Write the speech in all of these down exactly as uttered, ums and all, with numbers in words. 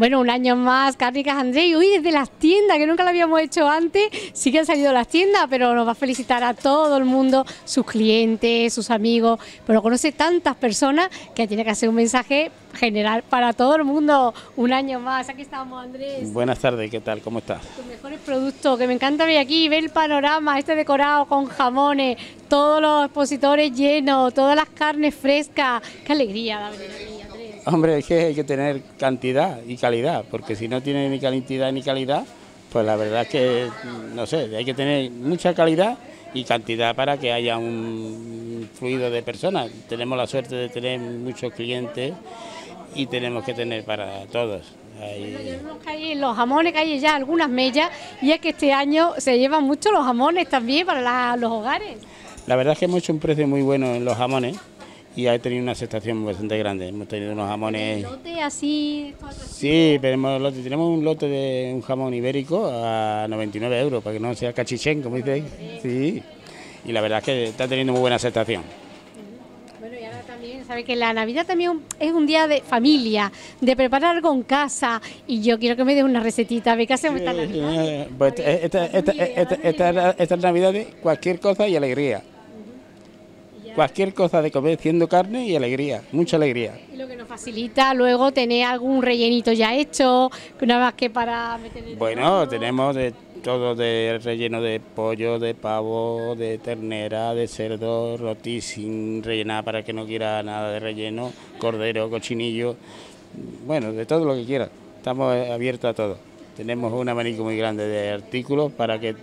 Bueno, un año más, Cárnicas Andrés, y hoy desde las tiendas, que nunca lo habíamos hecho antes, sí que han salido las tiendas, pero nos va a felicitar a todo el mundo, sus clientes, sus amigos, pero conoce tantas personas que tiene que hacer un mensaje general para todo el mundo. Un año más, aquí estamos, Andrés. Buenas tardes, ¿qué tal? ¿Cómo estás? Tus mejores productos, que me encanta ver aquí, ver el panorama, este decorado con jamones, todos los expositores llenos, todas las carnes frescas. Qué alegría da venir aquí, Andrés. Hombre, es que hay que tener cantidad y calidad, porque si no tiene ni cantidad ni calidad, pues la verdad es que, no sé, hay que tener mucha calidad y cantidad para que haya un fluido de personas. Tenemos la suerte de tener muchos clientes y tenemos que tener para todos. Ahí... Hay los jamones, que hay ya algunas mellas, y es que este año se llevan mucho los jamones también para la, los hogares. La verdad es que hemos hecho un precio muy bueno en los jamones y ha tenido una aceptación bastante grande. Hemos tenido unos jamones... ¿El lote así? Sí, tenemos, lote, tenemos un lote de un jamón ibérico a noventa y nueve euros, para que no sea cachichén, como dice ahí. Sí, y la verdad es que está teniendo muy buena aceptación. Bueno, y ahora también, sabe que la Navidad también es un día de familia, de preparar algo en casa, y yo quiero que me des una recetita. ¿Ve qué hacemos esta Navidad? Pues esta, esta, esta, esta, esta Navidad es cualquier cosa y alegría. Cualquier cosa de comer, siendo carne y alegría, mucha alegría. Y lo que nos facilita luego tener algún rellenito ya hecho, nada más que para meter el Bueno, horno. tenemos de todo, de relleno de pollo, de pavo, de ternera, de cerdo, roti sin rellenar para que no quiera nada de relleno, cordero, cochinillo, bueno, de todo lo que quiera. Estamos abiertos a todo. Tenemos un abanico muy grande de artículos para que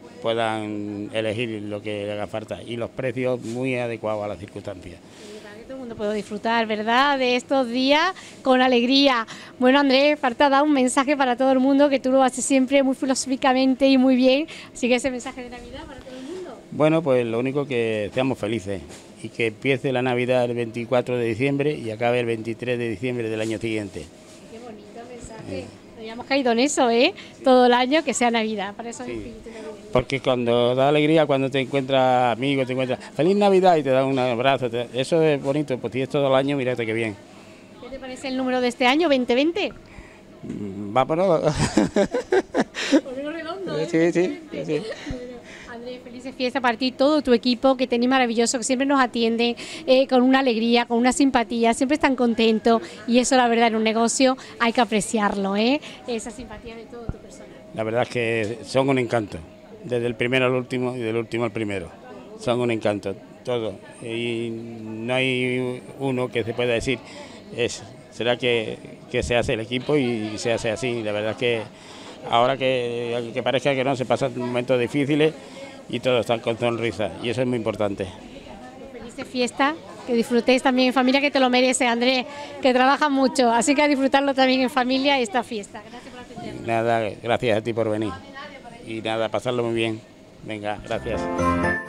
puedan elegir lo que le haga falta y los precios muy adecuados a las circunstancias. Para que todo el mundo pueda disfrutar, ¿verdad?, de estos días con alegría. Bueno, Andrés, falta dar un mensaje para todo el mundo, que tú lo haces siempre muy filosóficamente y muy bien, así que ese mensaje de Navidad para todo el mundo. Bueno, pues lo único que seamos felices y que empiece la Navidad el veinticuatro de diciembre y acabe el veintitrés de diciembre del año siguiente. Qué bonito mensaje. Eh. Habíamos caído en eso, ¿eh? Todo el año que sea Navidad, para eso sí. Porque cuando da alegría, cuando te encuentras amigos, te encuentras feliz Navidad y te dan un abrazo, te... eso es bonito, pues si es todo el año, mírate qué bien. ¿Qué te parece el número de este año, veinte veinte? Vámonos. Por menos redondo, ¿eh? Sí, sí, sí. Andrés, felices fiestas para ti, todo tu equipo, que tenéis maravilloso, que siempre nos atienden eh, con una alegría, con una simpatía, siempre están contentos, y eso la verdad en un negocio hay que apreciarlo, ¿eh? Esa simpatía de todo tu personal. La verdad es que son un encanto, desde el primero al último y del último al primero, son un encanto, todo, y no hay uno que se pueda decir, es, será que, que se hace el equipo y se hace así. La verdad es que ahora que, que parezca que no, se pasan momentos difíciles y todos están con sonrisa, y eso es muy importante. Felices fiestas, que disfrutéis también en familia, que te lo merece, Andrés, que trabajas mucho, así que a disfrutarlo también en familia y esta fiesta. Gracias por atendernos. Nada, gracias a ti por venir, y nada, pasarlo muy bien. Venga, gracias.